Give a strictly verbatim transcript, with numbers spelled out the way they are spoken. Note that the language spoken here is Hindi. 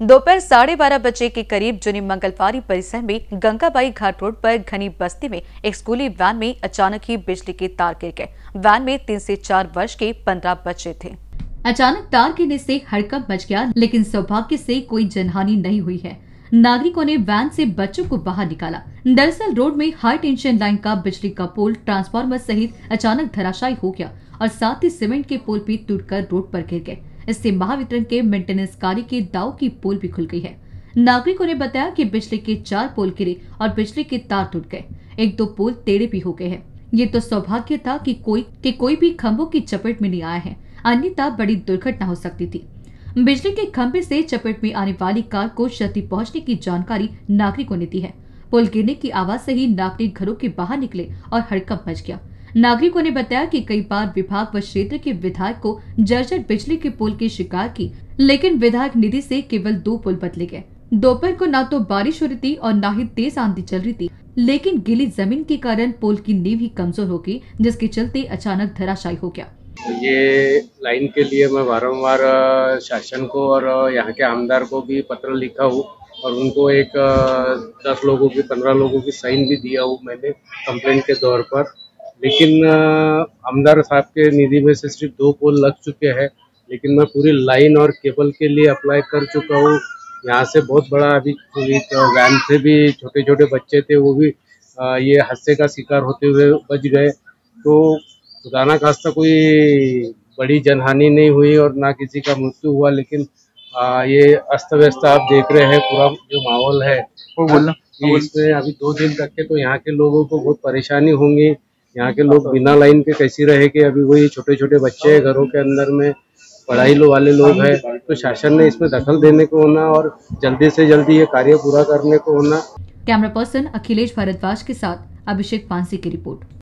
दोपहर साढ़े बारह बजे के करीब जुनी मंगलवारी परिसर में गंगाबाई घाट रोड पर घनी बस्ती में एक स्कूली वैन में अचानक ही बिजली के तार गिर गए। वैन में तीन से चार वर्ष के पंद्रह बच्चे थे। अचानक तार गिरने से हड़कंप मच गया, लेकिन सौभाग्य से कोई जनहानि नहीं हुई है। नागरिकों ने वैन से बच्चों को बाहर निकाला। दरअसल रोड में हाई टेंशन लाइन का बिजली का पोल ट्रांसफार्मर सहित अचानक धराशायी हो गया और साथ ही सीमेंट के पोल भी टूटकर रोड पर गिर गए। इससे महावितरण के मेंटेनेंस कार्य के दाव की पोल भी खुल गई है। नागरिकों ने बताया कि बिजली के चार पोल गिरे और बिजली के तार टूट गए। एक दो पोल टेढ़े भी हो गए हैं। ये तो सौभाग्य था कि कोई कि कोई भी खंभों की चपेट में नहीं आया है, अन्यथा बड़ी दुर्घटना हो सकती थी। बिजली के खंभे से चपेट में आने वाली कार को क्षति पहुंचने की जानकारी नागरिकों ने दी है। पोल गिरने की आवाज से ही नागरिक घरों के बाहर निकले और हड़कंप मच गया। नागरिकों ने बताया कि कई बार विभाग व क्षेत्र के विधायक को जर्जर बिजली के पोल की शिकायत की, लेकिन विधायक निधि से केवल दो पोल बदले गए। दोपहर को न तो बारिश हो रही थी और न ही तेज आंधी चल रही थी, लेकिन गीली जमीन के कारण पोल की नींव ही कमजोर हो गई, जिसके चलते अचानक धराशायी हो गया। ये लाइन के लिए मैं बारंबार शासन को और यहाँ के आमदार को भी पत्र लिखा हूँ और उनको एक दस लोगों की पंद्रह लोगों की साइन भी दिया हूँ मैंने कंप्लेंट के तौर पर। लेकिन आमदार साहब के निधि में से सिर्फ दो पोल लग चुके हैं, लेकिन मैं पूरी लाइन और केबल के लिए अप्लाई कर चुका हूँ। यहाँ से बहुत बड़ा अभी वैन से भी छोटे छोटे बच्चे थे, वो भी ये हादसे का शिकार होते हुए बच गए। तो खुदा खास्ता कोई बड़ी जनहानि नहीं हुई और ना किसी का मृत्यु हुआ, लेकिन आ, ये अस्त व्यस्त आप देख रहे हैं पूरा जो माहौल है वो बोलना ये इसमें अभी दो दिन तक के तो यहाँ के लोगों को बहुत परेशानी होंगी। यहाँ के लोग बिना लाइन के कैसी रहेंगे? अभी वही छोटे छोटे बच्चे घरों के अंदर में पढ़ाई लो वाले लोग हैं, तो शासन ने इसमें दखल देने को होना और जल्दी से जल्दी ये कार्य पूरा करने को होना। कैमरा पर्सन अखिलेश भारद्वाज के साथ अभिषेक पांसी की रिपोर्ट।